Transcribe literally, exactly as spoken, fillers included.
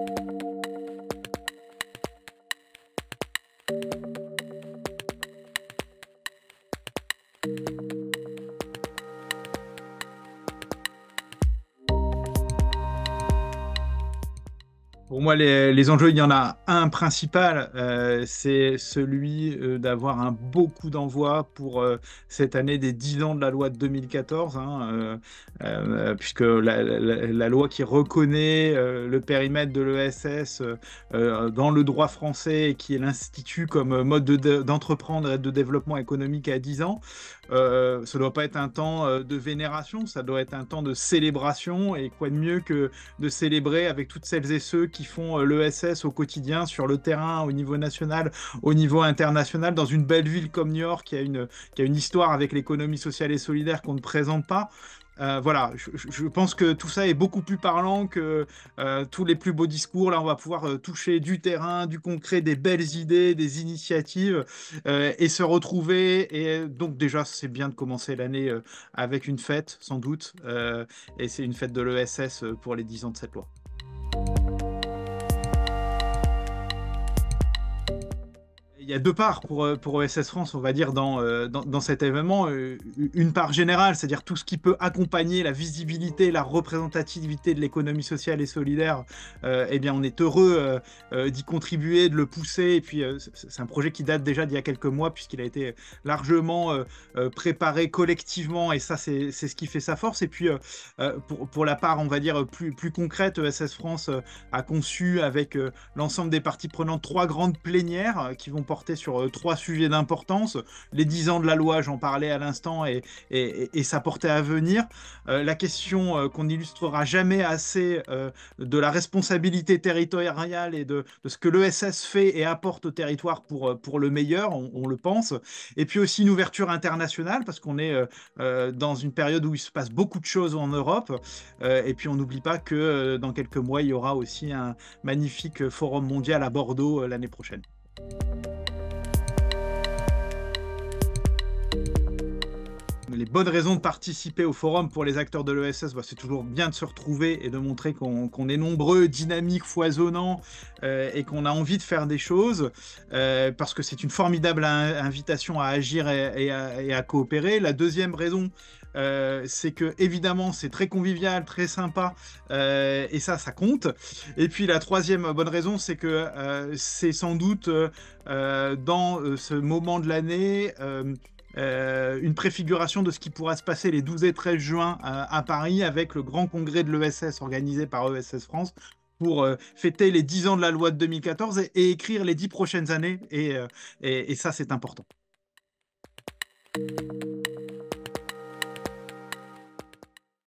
Pour moi, les, les enjeux, il y en a un principal, euh, c'est celui euh, d'avoir un beau coup d'envoi pour euh, cette année des dix ans de la loi de deux mille quatorze, hein, euh, euh, puisque la, la- la loi qui reconnaît euh, le périmètre de l'E S S euh, euh, dans le droit français et qui l'institue comme mode de- de- d'entreprendre et de développement économique à dix ans, euh, ça ne doit pas être un temps euh, de vénération, ça doit être un temps de célébration, et quoi de mieux que de célébrer avec toutes celles et ceux qui font euh, l'E S S au quotidien, sur le terrain, au niveau national, au niveau international, dans une belle ville comme New York, qui a une, qui a une histoire avec l'économie sociale et solidaire qu'on ne présente pas. Euh, voilà, je, je pense que tout ça est beaucoup plus parlant que euh, tous les plus beaux discours. Là, on va pouvoir euh, toucher du terrain, du concret, des belles idées, des initiatives euh, et se retrouver. Et donc déjà, c'est bien de commencer l'année euh, avec une fête, sans doute. Euh, et c'est une fête de l'E S S pour les dix ans de cette loi. Il y a deux parts pour, euh, pour E S S France, on va dire, dans, euh, dans, dans cet événement. Euh, Une part générale, c'est-à-dire tout ce qui peut accompagner la visibilité, la représentativité de l'économie sociale et solidaire. Euh, eh bien, on est heureux euh, euh, d'y contribuer, de le pousser. Et puis, euh, c'est un projet qui date déjà d'il y a quelques mois, puisqu'il a été largement euh, euh, préparé collectivement. Et ça, c'est c'est ce qui fait sa force. Et puis, euh, euh, pour, pour la part, on va dire, plus, plus concrète, E S S France euh, a conçu avec euh, l'ensemble des parties prenantes trois grandes plénières euh, qui vont porter sur euh, trois sujets d'importance. Les dix ans de la loi, j'en parlais à l'instant, et, et, et sa portée à venir. Euh, la question euh, qu'on n'illustrera jamais assez euh, de la responsabilité territoriale et de, de ce que l'E S S fait et apporte au territoire pour, pour le meilleur, on, on le pense. Et puis aussi une ouverture internationale, parce qu'on est euh, euh, dans une période où il se passe beaucoup de choses en Europe. Euh, et puis on n'oublie pas que euh, dans quelques mois, il y aura aussi un magnifique forum mondial à Bordeaux euh, l'année prochaine. Les bonnes raisons de participer au forum pour les acteurs de l'E S S, bah, c'est toujours bien de se retrouver et de montrer qu'on qu'on est nombreux, dynamiques, foisonnants euh, et qu'on a envie de faire des choses euh, parce que c'est une formidable in invitation à agir et, et, à, et, à, coopérer. La deuxième raison, euh, c'est que évidemment c'est très convivial, très sympa euh, et ça, ça compte. Et puis la troisième bonne raison, c'est que euh, c'est sans doute euh, dans euh, ce moment de l'année euh, Euh, une préfiguration de ce qui pourra se passer les douze et treize juin euh, à Paris avec le grand congrès de l'E S S organisé par E S S France pour euh, fêter les dix ans de la loi de deux mille quatorze et, et écrire les dix prochaines années. Et, euh, et, et ça, c'est important.